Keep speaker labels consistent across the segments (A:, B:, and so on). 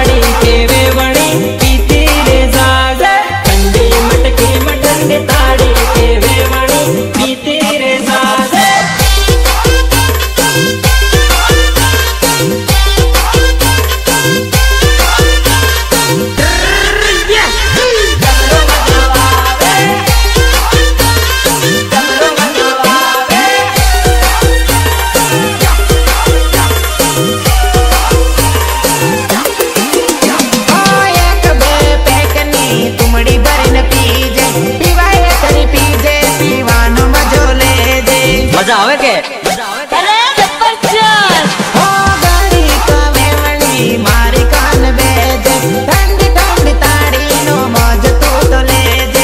A: ताड़ी के वेवणी पीती रे जाजे ठंडी मटकी में ठंडी ताड़ी के वेवणी पीती रे जाजे। मजा आवे के
B: हो गाड़ी का वेवणी मारी कान बेजे ठंडी ठंडी ताड़ी नो मौज तू तो ले दे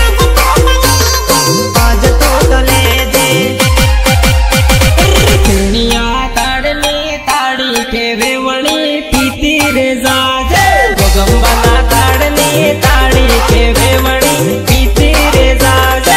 B: मौज तू तो ले दे।
A: दुनिया ताड़नी ताड़ी के वेवणी पीती रे जाजे गोगंबना ताड़नी ताड़ी के वेवणी पीती रे जाजे।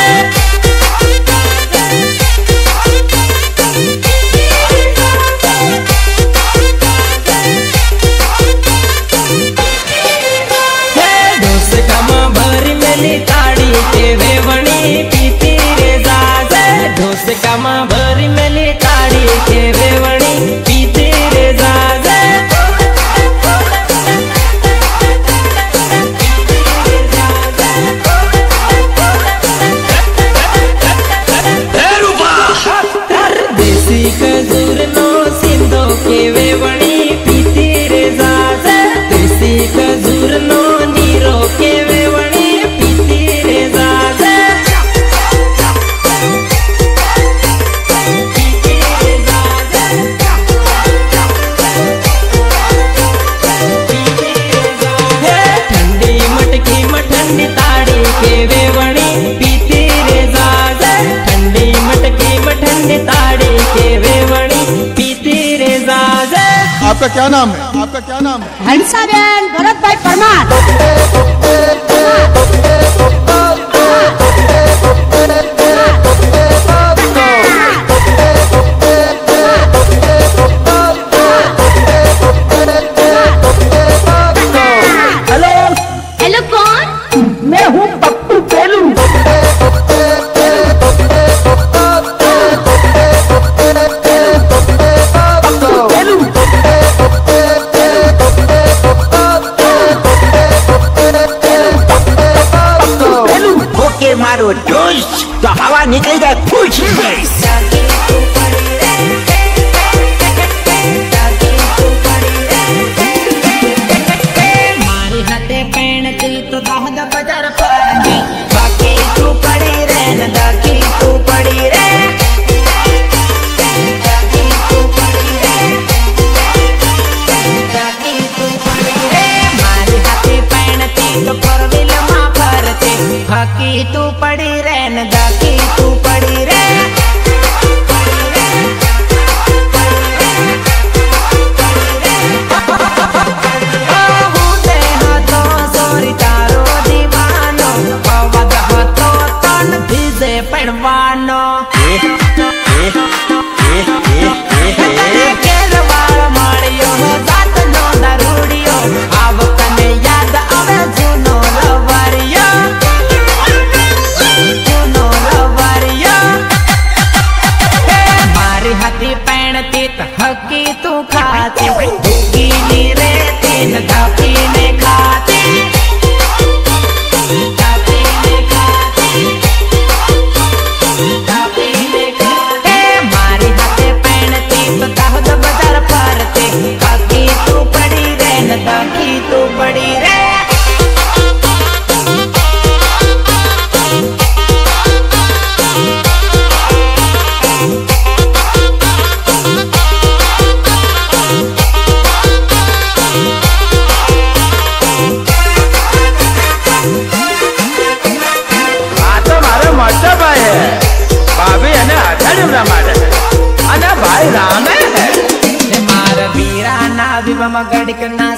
A: ताड़ी के वेवणी पीती रे जाजे ढोस कमा भरी मेली ताड़ी के वेवणी पीती रे जाजे। देसी खजूर नो सिंधो के वेवणी पीती रे जाजे देसी खजूर नो नीरो के वेवणी
C: आपका क्या नाम है? आपका क्या नाम है?
D: हंसाबेन भरत भाई परमार।
C: हेलो
D: हेलो कौन?
C: मैं हूँ पप्पू पेलू।
B: मारो जोश तो हवा निकलेगा कुछ मारी हाथे पहनती तो दाहद बाजार पानी बाकी तू पड़ी रे न दाकी तू पड़ी रे दाकी तू पड़ी रे दाकी तू पड़ी रे मारी हाथे पहनती तो परविल मां भरते बाकी तू पड़ी रे न दाकी तू पड़ी रे। पड़वानो केरवाड़ मारियो जात नो दरूडियो अब कने याद आवे जुनो लवरियो जुनो लवरियो मारी हाथी पहनती तो हकी तू खाती भूखी नी रहती न धापी ने खाती दाकी तू पड़ी रे।
C: આ તો મારો મોટો ભાઈ હે ભાભી અને અઠાડી રમાડે અને ભાઈ રામે હે
B: मार वीरा ना विवम गड़कना